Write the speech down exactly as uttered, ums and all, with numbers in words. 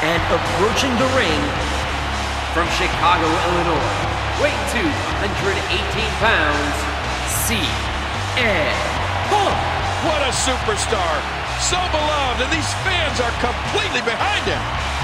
And approaching the ring from Chicago, Illinois, weighing two hundred eighteen pounds, C M Punk. What a superstar. So beloved, and these fans are completely behind him.